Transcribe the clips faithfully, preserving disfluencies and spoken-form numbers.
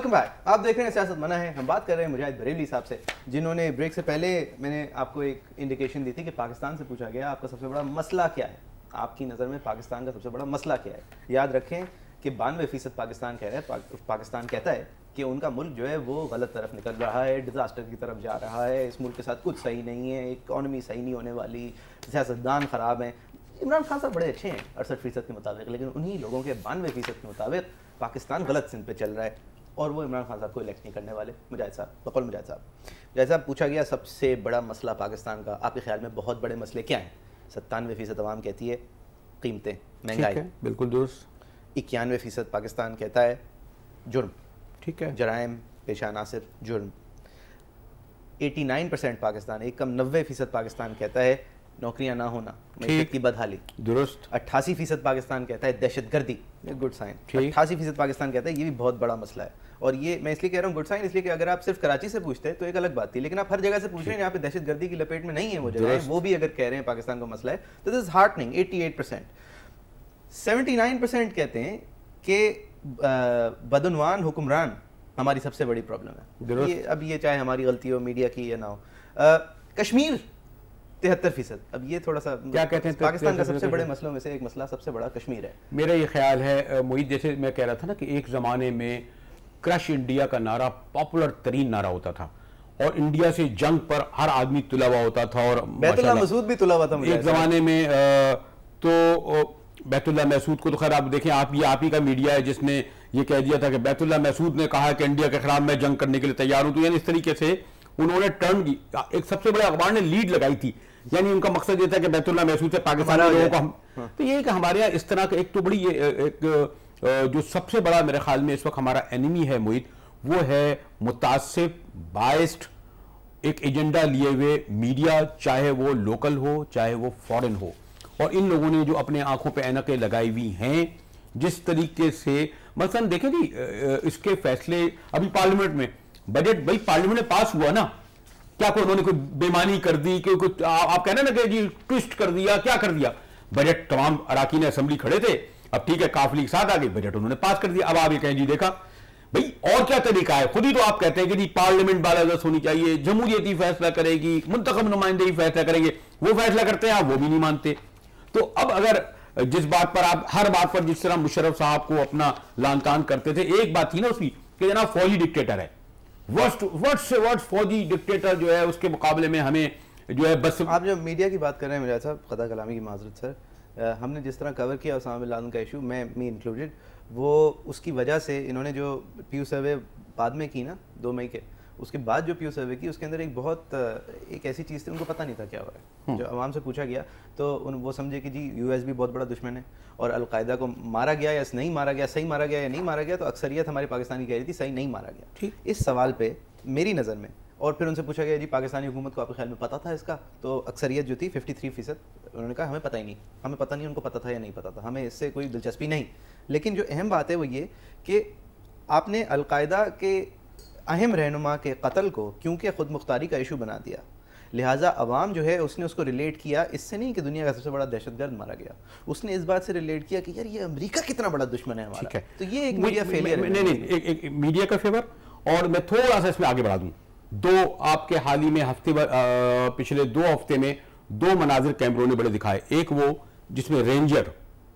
Welcome back. آپ دیکھ رہے ہیں سیاست منع ہے. ہم بات کر رہے ہیں مجاہد بریلوی صاحب سے, جنہوں نے بریک سے پہلے میں نے آپ کو ایک انڈیکیشن دی تھی کہ پاکستان سے پوچھا گیا آپ کا سب سے بڑا مسئلہ کیا ہے, آپ کی نظر میں پاکستان کا سب سے بڑا مسئلہ کیا ہے. یاد رکھیں کہ بانوے فیصد پاکستان کہہ رہے ہیں, پاکستان کہتا ہے کہ ان کا ملک جو ہے وہ غلط طرف نکل رہا ہے, ڈیزاسٹر کی طرف جا رہا ہے, اس ملک کے ساتھ کچھ صحیح نہیں ہے, اکانومی صحیح نہیں ہونے والی, سیاستدان خراب ہیں. عمران خان صاحب بڑے اچھے ہیں اڑسٹھ فیصد کے مطابق, لیکن انہی لوگوں کے بانوے فیصد کے مطابق پاکستان غلط سمت پہ چل رہا ہے, اور وہ عمران خان صاحب کو الیکٹ نہیں کرنے والے. مجاہد صاحب, بقول مجاہد صاحب, مجاہد صاحب پوچھا گیا سب سے بڑا مسئلہ پاکستان کا آپ کے خیال میں بہت بڑے مسئلے کیا ہیں؟ ستانوے فیصد عوام کہتی ہے قیمتیں, مہنگائی. بالکل درست. اکیانوے فیصد پاکستان کہتا ہے جرم, ٹھیک ہے, جرائم پیش عناصر, جرم. ایٹی نائن پرسینٹ پاکستان, ایک کم نوے فیصد پاکستان کہتا ہے نوکریاں نہ ہونا, معیشت کی بدحالی. درست. اٹھاسی فیصد پاکستان کہتا ہے دہشت گردی, گڈ سائن. اٹھاسی فیصد پاکستان کہتا ہے یہ بھی بہت بڑا مسئلہ ہے, اور یہ میں اس لیے کہہ رہا ہوں گڈ سائن اس لیے کہ اگر آپ صرف کراچی سے پوچھتے تو ایک الگ بات تھی, لیکن آپ ہر جگہ سے پوچھ رہے ہیں یہاں پہ دہشت گردی کی لپیٹ میں نہیں ہے وہ جگہ, وہ بھی اگر کہہ رہے ہیں پاکستان کا مسئلہ ہے تو this is heartening. Eighty eight percent. Seventy nine percent کہتے ہیں کہ بدعنوان حکمران ہماری سب سے بڑی پرابلم ہے. اب یہ چاہے ہماری غلطی ہو, میڈیا کی یا نہ ہو. کشمیر تہتر فیصد. اب یہ تھوڑا سا کیا کہتے ہیں پاکستان کا سب سے بڑے مسئلوں میں سے ایک مسئلہ سب سے بڑا کشمیر ہے. میرا یہ خیال ہے معید, جیسے میں کہہ رہا تھا نا کہ ایک زمانے میں کرش انڈیا کا نعرہ پاپولر ترین نعرہ ہوتا تھا, اور انڈیا سے جنگ پر ہر آدمی تلا ہوا ہوتا تھا, اور بیت اللہ مسعود بھی تلا ہوا تھا ایک زمانے میں. تو بیت اللہ مسعود کو تو خیر آپ دیکھیں, آپ یہ آپ ہی کا میڈیا ہے جس نے یہ کہہ دیا تھا کہ بیت اللہ مسعود نے کہا کہ انڈیا کے خلاف میں جنگ کرنے کے لیے تیار ہوں. تو یعنی اس طریقے سے انہوں نے ٹرن کی, ایک سب سے بڑے اخبار نے لیڈ لگائی تھی, یعنی ان کا مقصد یہ تھا کہ بیت اللہ مسعود سے پاکستانی لوگوں کو ہم. تو یہ کہ ہمارے یہاں اس طرح کا ایک تو بڑی ایک جو سب سے بڑا میرے خیال میں اس وقت ہمارا اینیمی ہے معید, وہ ہے متعصب بائسڈ ایک ایجنڈا لیے ہوئے میڈیا, چاہے وہ لوکل ہو چاہے وہ فورن ہو. اور ان لوگوں نے جو اپنے آنکھوں پہ اینکیں لگائی ہوئی ہیں, جس طریقے سے مثلا دیکھیں جی اس کے فیصلے ابھی پارلیمنٹ میں بجٹ, بھائی پارلیمنٹ میں پاس ہوا نا, کیا کوئی انہوں نے کوئی بےمانی کر دی کہ کچھ آپ کہنا نا کہ جی ٹوسٹ کر دیا, کیا کر دیا؟ بجٹ تمام اراکین اسمبلی کھڑے تھے, اب ٹھیک ہے کافلی کے ساتھ آگے بجٹ انہوں نے پاس کر دیا. اب آپ یہ کہیں جی دیکھا بھائی اور کیا طریقہ ہے, خود ہی تو آپ کہتے ہیں کہ جی پارلیمنٹ بالادست ہونی چاہیے, جمہوریت ہی فیصلہ کرے گی, منتخب نمائندے ہی فیصلہ کریں گے, وہ فیصلہ کرتے ہیں آپ وہ بھی نہیں مانتے. تو اب اگر جس بات پر آپ ہر بات پر جس طرح مشرف صاحب کو اپنا لان تان کرتے تھے, ایک بات تھی نا اس کی کہ جناب فوجی ڈکٹیٹر ہے, ورسٹ ورسٹ سے ورسٹ فوجی ڈکٹیٹر جو ہے اس کے مقابلے میں ہمیں جو ہے بس. آپ جب میڈیا کی بات کر رہے ہیں مجاہد صاحب, خطا کلامی کی معذرت سر, ہم نے جس طرح کور کیا اسامہ بن لادن کا ایشو, میں می انکلوڈیڈ, وہ اس کی وجہ سے انہوں نے جو پیو سروے بعد میں کی نا دو مئی کے, اس کے بعد جو پیو سروے کی اس کے اندر ایک بہت ایک ایسی چیز تھی ان کو پتہ نہیں تھا کیا ہو رہا ہے. جو عوام سے پوچھا گیا تو وہ سمجھے کہ جی یو ایس بھی بہت بڑا دشمن ہے, اور القاعدہ کو مارا گیا یا نہیں مارا گیا, صحیح مارا گیا یا نہیں مارا گیا, تو اکثریت ہماری پاکستانی کہہ رہی تھی صحیح نہیں مارا گیا. اس سوال پہ میری نظر میں, اور پھر ان سے پوچھا گیا جی پاکستانی حکومت کو آپ کے خیال میں پتہ تھا اس کا, تو اکثریت جو تھی ففٹی تھری فیصد انہوں نے کہا ہمیں پتہ ہی نہیں, ہمیں پتہ نہیں, ان کو پتہ تھا یا نہیں پتہ تھا, ہمیں اس سے کوئی دلچسپی نہیں. لیکن جو اہم بات ہے وہ یہ کہ آپ نے القاعدہ کے اہم رہنما کے قتل کو کیونکہ خود مختاری کا ایشو بنا دیا, لہٰذا عوام جو ہے اس نے اس کو ریلیٹ کیا اس سے نہیں کہ دنیا کا سب سے بڑا دہشت گرد مارا گیا, اس نے اس بات سے ریلیٹ کیا کہ یار یہ امریکہ کتنا بڑا دشمن ہے ہمارا. تو یہ ایک میڈیا فیلئر ہے. نہیں نہیں ایک میڈیا کا فیور. اور میں تھوڑا سا اس میں آگے بڑھا دوں, دو آپ کے حال ہی میں ہفتے پچھلے دو ہفتے میں دو مناظر کیمروں نے بڑے دکھائے. ایک وہ جس میں رینجر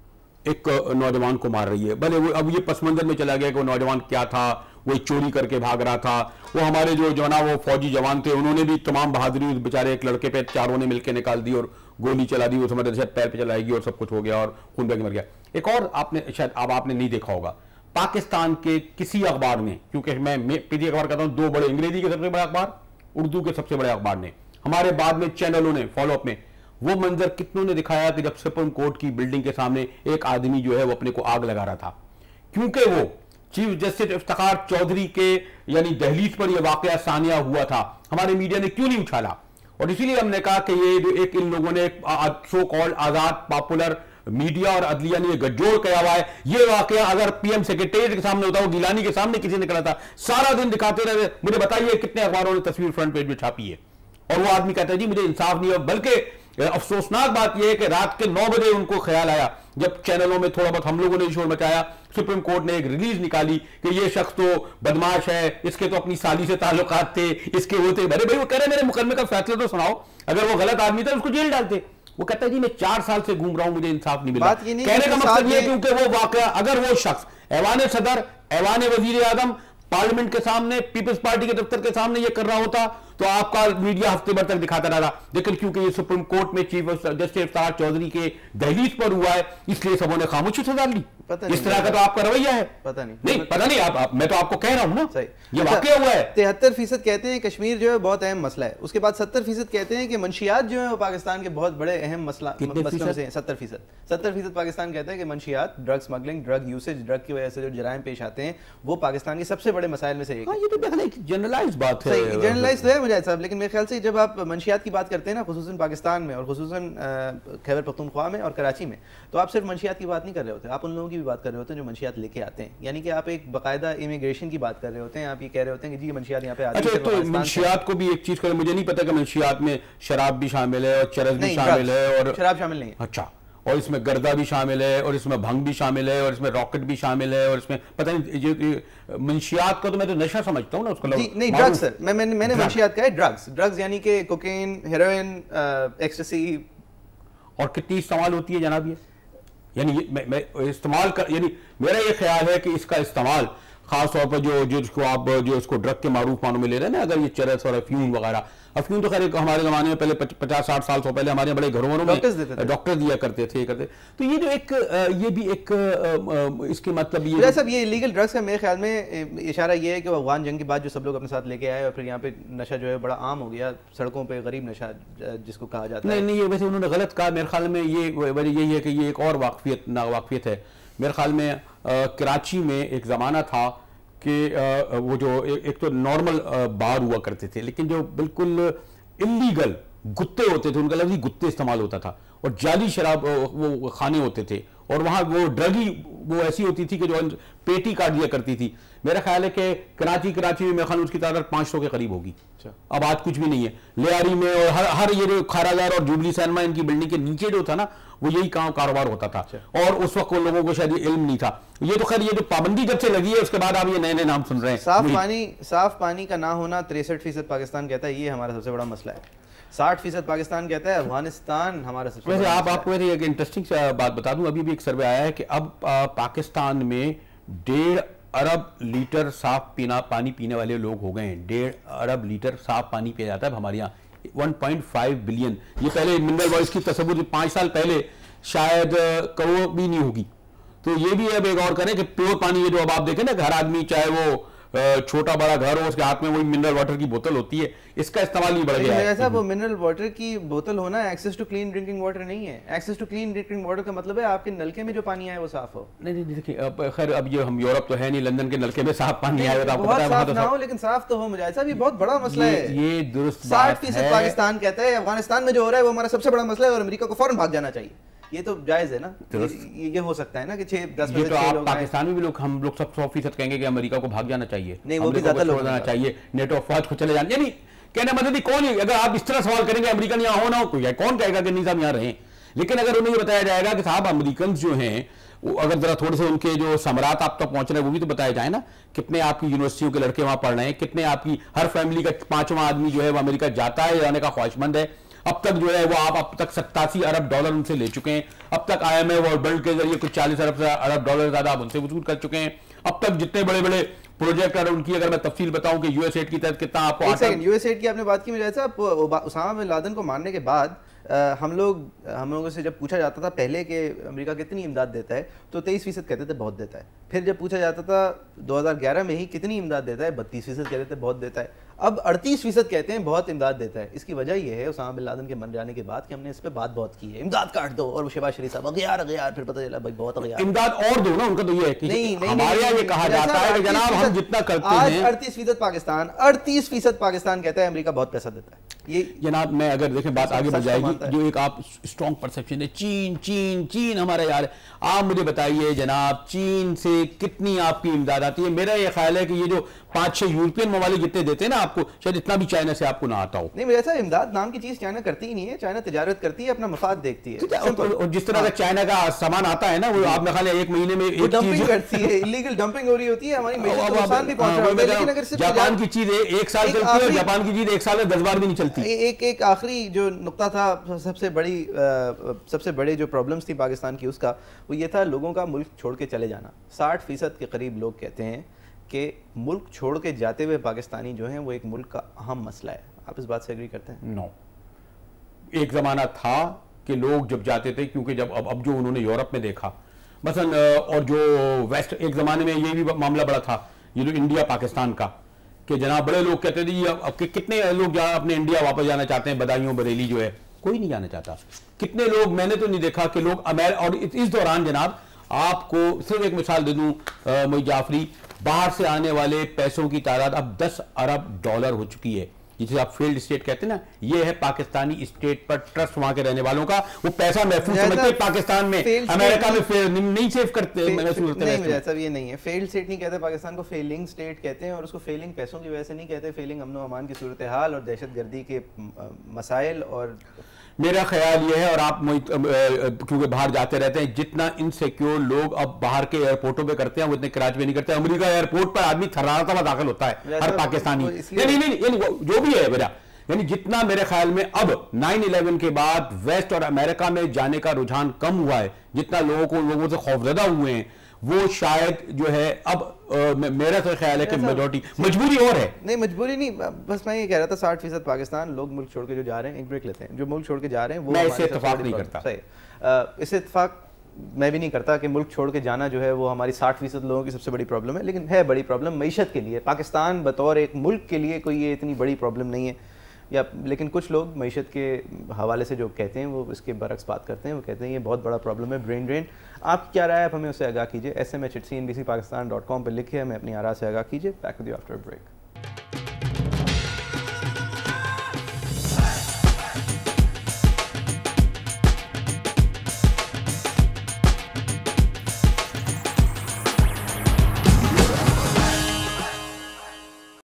ایک نوجوان کو مار رہی ہے, بھلے وہ اب یہ پس منظر میں چلا گیا کہ وہ نوجوان کیا تھا, وہ چوری کر کے بھاگ رہا تھا, وہ ہمارے جو جونا وہ فوجی جوان تھے انہوں نے بھی تمام بہادری اس بیچارے ایک لڑکے پہ چاروں نے مل کے نکال دی اور گولی چلا دی, وہ سمجھ شاید پیر پہ چلائے گی اور سب کچھ ہو گیا اور خون بہ کے مر گیا. ایک اور آپ نے شاید اب آپ نے نہیں دیکھا ہوگا, پاکستان کے کسی اخبار نے, کیونکہ میں پی ٹی اخبار کہتا ہوں, دو بڑے انگریزی کے سب سے بڑے اخبار, اردو کے سب سے بڑے اخبار نے, ہمارے بعد میں چینلوں نے فالو اپ میں وہ منظر کتنوں نے دکھایا کہ جب سپریم کورٹ کی بلڈنگ کے سامنے ایک آدمی جو ہے وہ اپنے کو آگ لگا رہا تھا, کیونکہ وہ چیف جسٹس افتخار چودھری کے یعنی دہلیز پر یہ واقعہ ثانیہ ہوا تھا. ہمارے میڈیا نے کیوں نہیں اچھالا, اور اسی لیے ہم نے کہا کہ یہ جو ایک ان لوگوں نے سو کالڈ آزاد پاپولر میڈیا اور عدلیہ نے یہ گجوڑ کیا ہوا ہے, یہ واقعہ اگر پی ایم سیکریٹریٹ کے سامنے ہوتا, وہ گیلانی کے سامنے کسی نے کرا تھا, سارا دن دکھاتے رہے. مجھے بتائیے کتنے اخباروں نے تصویر فرنٹ پیج میں چھاپی ہے, اور وہ آدمی کہتا ہے جی مجھے انصاف نہیں ہے. بلکہ افسوسناک بات یہ ہے کہ رات کے نو بجے ان کو خیال آیا جب چینلوں میں تھوڑا بہت ہم لوگوں نے شور مچایا, سپریم کورٹ نے ایک ریلیز نکالی کہ یہ شخص تو بدماش ہے, اس کے تو اپنی سالی سے تعلقات تھے, اس کے وہ تھے. بھائی بھائی وہ کہہ رہے میرے مقدمے کا فیصلہ تو سناؤ, اگر وہ غلط آدمی تھا اس کو جیل ڈالتے. وہ کہتا ہے جی میں چار سال سے گھوم رہا ہوں, مجھے انصاف نہیں ملا. کہنے کا مقصد یہ کیونکہ وہ واقعہ اگر وہ شخص ایوان صدر, ایوان وزیر اعظم, پارلیمنٹ کے سامنے, پیپلز پارٹی کے دفتر کے سامنے یہ کر رہا ہوتا تو آپ کا میڈیا ہفتے بھر تک دکھاتا رہا. لیکن کیونکہ یہ سپریم کورٹ میں چیف جسٹس افطار چودھری کے دہلیز پر ہوا ہے اس لیے سبوں نے خاموشی سے ڈال لی. اس طرح کا تو آپ کا رویہ ہے. پتہ نہیں نہیں پتہ نہیں, آپ میں تو آپ کو کہہ رہا ہوں نا یہ واقعہ ہوا ہے. تہتر فیصد کہتے ہیں کشمیر جو ہے بہت اہم مسئلہ ہے, اس کے بعد ستر فیصد کہتے ہیں کہ منشیات جو ہیں وہ پاکستان کے بہت بڑے اہم مسئلہ مسئلوں سے ہیں. ستر فیصد ستر فیصد پاکستان کہتا ہے کہ منشیات, drug smuggling, drug usage, drug کی وجہ سے جو جرائم پیش آتے ہیں وہ پاکستان کے سب سے بڑے مسائل میں سے ایک ہے. یہ تو ایک جنرلائز بات ہے, جنرلائز تو ہے مجاہد صاحب, لیکن میرے خیال سے جب آپ منشیات کی بات کرتے ہیں نا, خصوصاً پاکستان میں اور خصوصاً خیبر پختونخوا میں اور کراچی میں, تو آپ صرف منشیات کی بات نہیں کر رہے ہوتے, آپ ان لوگوں کی بھی بات کر رہے ہوتے ہیں جو منشیات لے کے آتے ہیں. یعنی کہ آپ ایک باقاعدہ امیگریشن کی بات کر رہے ہوتے ہیں, آپ یہ کہہ رہے ہوتے ہیں کہ جی منشیات یہاں پہ آتے ہیں. تو منشیات کو بھی ایک چیز کریں, مجھے نہیں پتا کہ منشیات میں شراب بھی شامل ہے اور چرس بھی شامل ہے, اور شراب شامل نہیں ہے. اچھا, اور اس میں گردہ بھی شامل ہے, اور اس میں بھنگ بھی شامل ہے, اور اس میں راکٹ بھی شامل ہے, اور اس میں پتہ نہیں منشیات کا تو میں تو نشہ سمجھتا ہوں نا اس کو. نہیں ڈرگس سر, میں میں نے منشیات کہا ہے ڈرگس. ڈرگس یعنی کہ کوکین, ہیروئن, ایکسٹسی. اور کتنی استعمال ہوتی ہے جناب یہ, یعنی میں استعمال کر, یعنی میرا یہ خیال ہے کہ اس کا استعمال خاص طور پر جو جو اس کو آپ جو اس کو ڈرگ کے معروف معنوں میں لے رہے ہیں نا, اگر یہ چرس اور افیون وغیرہ, افیون تو خیر ہمارے زمانے میں پہلے پچاس ساٹھ سال سے پہلے ہمارے بڑے گھروں میں ڈاکٹر دیا کرتے تھے کرتے تو یہ جو ایک یہ بھی ایک اس کے مطلب یہ صاحب یہ لیگل ڈرگس کا میرے خیال میں اشارہ یہ ہے کہ افغان جنگ کے بعد جو سب لوگ اپنے ساتھ لے کے آئے اور پھر یہاں پہ نشہ جو ہے بڑا عام ہو گیا, سڑکوں پہ غریب نشہ جس کو کہا جاتا ہے. نہیں نہیں, یہ ویسے انہوں نے غلط کہا میرے خیال میں. یہ وجہ یہی ہے کہ یہ ایک اور واقفیت ناواقفیت ہے میرے خیال میں. کراچی میں ایک زمانہ تھا کہ وہ جو ایک تو نارمل بار ہوا کرتے تھے, لیکن جو بالکل انلیگل گتے ہوتے تھے, ان کا لفظ ہی گتے استعمال ہوتا تھا, اور جعلی شراب وہ خانے ہوتے تھے, اور وہاں وہ ڈرگ ہی وہ ایسی ہوتی تھی کہ جو پیٹی کاٹ دیا کرتی تھی. میرا خیال ہے کہ کراچی کراچی میں میرے خیال اس کی تعداد پانچ سو کے قریب ہوگی. اب آج کچھ بھی نہیں ہے. لیاری میں اور ہر ہر یہ جو کھاراگار اور جوبلی سینما ان کی بلڈنگ کے نیچے جو تھا نا, وہ یہی کام کاروبار ہوتا تھا, اور اس وقت لوگوں کو شاید علم نہیں تھا. یہ تو خیر یہ جو پابندی جب سے لگی ہے اس کے بعد آپ یہ نئے نئے نام سن رہے ہیں. صاف پانی صاف پانی کا نہ ہونا تریسٹھ فیصد پاکستان کہتا ہے یہ ہمارا سب سے بڑا مسئلہ ہے. ساٹھ فیصد پاکستان کہتا ہے افغانستان ہمارا سب سے بڑا. ویسے آپ آپ کو ایک انٹرسٹنگ بات بتا دوں, ابھی بھی ایک سروے آیا ہے کہ اب پاکستان میں ڈیڑھ ارب لیٹر صاف پینا پانی پینے والے لوگ ہو گئے ہیں. ڈیڑھ ارب لیٹر صاف پانی پیا جاتا ہے اب ہمارے یہاں, ون پوائنٹ فائیو بلین. یہ پہلے منرل وائز کی تصور پانچ سال پہلے شاید کروڑ بھی نہیں ہوگی. تو یہ بھی اب ایک اور کریں کہ پیور پانی, یہ جو اب آپ دیکھیں نا ہر آدمی چاہے وہ چھوٹا بڑا گھر ہو اس کے ہاتھ میں وہی منرل واٹر کی بوتل ہوتی ہے, اس کا استعمال بھی بڑھ گیا ہے. ایسا وہ منرل واٹر کی بوتل ہونا access to clean drinking water نہیں ہے. Access to clean drinking water کا مطلب ہے آپ کے نلکے میں جو پانی آئے وہ صاف ہو. نہیں نہیں دیکھیں خیر اب یہ ہم یورپ تو ہے نہیں, لندن کے نلکے میں صاف پانی آئے تو بہت صاف نہ ہو لیکن صاف تو ہو. مجھے ایسا بھی بہت بڑا مسئلہ ہے. یہ درست ساٹھ فیصد پاکستان کہتا ہے افغانستان میں جو ہو رہا ہے وہ ہمارا سب سے بڑا مسئلہ ہے اور امریکہ کو فوراً بھاگ جانا چاہیے. یہ تو جائز ہے نا, یہ ہو سکتا ہے نا کہ چھ دس یہ تو آپ پاکستان میں بھی لوگ ہم لوگ سب سو فیصد کہیں گے کہ امریکہ کو بھاگ جانا چاہیے. نہیں وہ بھی زیادہ لوگ جانا چاہیے, نیٹو افواج کو چلے جانا. یعنی کہنا مطلب نہیں کون ہی, اگر آپ اس طرح سوال کریں گے امریکن یہاں ہونا ہو تو کون کہے گا کہ نہیں صاحب یہاں رہیں. لیکن اگر انہیں یہ بتایا جائے گا کہ صاحب امریکنز جو ہیں اگر ذرا تھوڑے سے ان کے جو ثمرات آپ تک پہنچ رہے ہیں وہ بھی تو بتایا جائے نا. کتنے آپ کی یونیورسٹیوں کے لڑکے وہاں پڑھ رہے ہیں, کتنے آپ کی ہر فیملی کا پانچواں آدمی جو ہے وہ امریکہ جاتا ہے, جانے کا خواہش مند ہے. اب تک جو ہے وہ آپ اب تک ستاسی ارب ڈالر ان سے لے چکے ہیں. اب تک آئی ایم ایف اور ورلڈ کے ذریعے کچھ چالیس ارب ارب ڈالر زیادہ آپ ان سے وصول کر چکے ہیں. اب تک جتنے بڑے بڑے پروجیکٹ ہیں ان کی اگر میں تفصیل بتاؤں کہ یو ایس ایڈ کی تحت کتنا آپ کو آتا ہے. یو ایس ایڈ کی آپ نے بات کی, مجھے ایسا اسامہ بن لادن کو مارنے کے بعد ہم لوگ ہم لوگوں سے جب پوچھا جاتا تھا پہلے کہ امریکہ کتنی امداد دیتا ہے تو تیئیس فیصد کہتے تھے بہت دیتا ہے. پھر جب پوچھا جاتا تھا دو ہزار گیارہ میں ہی کتنی امداد دیتا ہے, بتیس فیصد کہتے تھے بہت دیتا ہے. اب اڑتیس فیصد کہتے ہیں بہت امداد دیتا ہے. اس کی وجہ یہ ہے اسامہ بن لادن کے مر جانے کے بعد کہ ہم نے اس پہ بات بہت کی ہے, امداد کاٹ دو, اور شہباز شریف صاحب اغیار اغیار, پھر پتہ چلا بھائی بہت اغیار امداد اور دو نا. ان کا تو یہ ہے کہ ہمارے یہاں یہ کہا جاتا ہے کہ جناب ہم جتنا کرتے ہیں. اڑتیس فیصد پاکستان اڑتیس فیصد پاکستان کہتا ہے امریکہ بہت پیسہ دیتا ہے. یہ جناب میں اگر دیکھیں بات آگے بڑھ جائے گی، جو ایک آپ اسٹرانگ پرسیپشن ہے چین چین چین ہمارا یار ہے، آپ مجھے بتائیے جناب چین سے کتنی آپ کی امداد آتی ہے؟ میرا یہ خیال ہے کہ یہ جو پانچ چھ یورپین ممالک جتنے دیتے ہیں نا آپ کو، شاید اتنا بھی چائنا سے آپ کو نہ آتا ہو. نہیں مجھے ایسا امداد نام کی چیز چائنا کرتی ہی نہیں ہے. چائنا تجارت کرتی ہے، اپنا مفاد دیکھتی ہے. اور جس طرح کا چائنا کا سامان آتا ہے نا وہ آپ میں خیال ہے ایک مہینے میں ایک ڈمپنگ کرتی ہے، ایلیگل ڈمپنگ ہو رہی ہوتی ہے، ہماری معیشت کو نقصان بھی پہنچ رہا ہے. لیکن اگر صرف جاپان کی چیز ایک سال چلتی ہے اور جاپان کی چیز ایک سال میں دس بار بھی نہیں چلتی. ایک ایک آخری جو نقطہ تھا سب سے بڑی سب سے بڑے جو پرابلمس تھی پاکستان کی اس کا، وہ یہ تھا لوگوں کا ملک چھوڑ کے چلے جانا. ساٹھ فیصد کے قریب لوگ کہتے ہیں کہ ملک چھوڑ کے جاتے ہوئے پاکستانی جو ہیں وہ ایک ملک کا اہم مسئلہ ہے. آپ اس بات سے ایگری کرتے ہیں؟ نو. ایک زمانہ تھا کہ لوگ جب جاتے تھے، کیونکہ جب اب اب جو انہوں نے یورپ میں دیکھا مثلا، اور جو ویسٹ، ایک زمانے میں یہ بھی معاملہ بڑا تھا یہ جو انڈیا پاکستان کا، کہ جناب بڑے لوگ کہتے تھے اب کتنے لوگ اپنے انڈیا واپس جانا چاہتے ہیں، بدایوں بریلی جو ہے کوئی نہیں جانا چاہتا. کتنے لوگ، میں نے تو نہیں دیکھا کہ لوگ امیر، اور اس دوران جناب آپ کو صرف ایک مثال دے دوں موئی جعفری، باہر سے آنے والے پیسوں کی تعداد اب دس ارب ڈالر ہو چکی ہے. جسے آپ فیلڈ اسٹیٹ کہتے ہیں نا، یہ ہے پاکستانی اسٹیٹ پر ٹرسٹ وہاں کے رہنے والوں کا. وہ پیسہ محفوظ سمجھتے پاکستان میں، امریکہ میں نہیں سیو کرتے. نہیں ایسا یہ نہیں ہے. فیلڈ اسٹیٹ نہیں کہتے پاکستان کو، فیلنگ اسٹیٹ کہتے ہیں. اور اس کو فیلنگ پیسوں کی وجہ سے نہیں کہتے، فیلنگ امن و امان کی صورتحال اور دہشت گردی کے مسائل. اور میرا خیال یہ ہے، اور آپ کیونکہ باہر جاتے رہتے ہیں، جتنا انسیکیور لوگ اب باہر کے ایئرپورٹوں پہ کرتے ہیں وہ اتنے کراچی میں نہیں کرتے. امریکہ ایئرپورٹ پر آدمی تھراتا ہوا داخل ہوتا ہے ہر پاکستانی. نہیں نہیں جو بھی ہے میرا، یعنی جتنا میرے خیال میں اب نائن الیون کے بعد ویسٹ اور امریکہ میں جانے کا رجحان کم ہوا ہے، جتنا لوگوں کو لوگوں سے خوفزدہ ہوئے ہیں، وہ شاید جو ہے اب میرا تو خیال ہے کہ میجورٹی مجبوری اور ہے. نہیں مجبوری نہیں، بس میں یہ کہہ رہا تھا ساٹھ فیصد پاکستان لوگ ملک چھوڑ کے جو جا رہے ہیں، ایک بریک لیتے ہیں، جو ملک چھوڑ کے جا رہے ہیں وہ میں اس سے اتفاق نہیں کرتا. صحیح، اس سے اتفاق میں بھی نہیں کرتا کہ ملک چھوڑ کے جانا جو ہے وہ ہماری ساٹھ فیصد لوگوں کی سب سے بڑی پرابلم ہے. لیکن ہے بڑی پرابلم معیشت کے لیے. پاکستان بطور ایک ملک کے لیے کوئی یہ اتنی بڑی پرابلم نہیں ہے یا، لیکن کچھ لوگ معیشت کے حوالے سے جو کہتے ہیں وہ اس کے برعکس بات کرتے ہیں. وہ کہتے ہیں یہ بہت بڑا پرابلم ہے، برین ڈرین. آپ کیا رائے، آپ ہمیں اسے آگاہ کیجیے. S M H at C N B C Pakistan dot com پہ لکھے، ہمیں اپنی آراء سے آگاہ کیجیے. Back with you after break.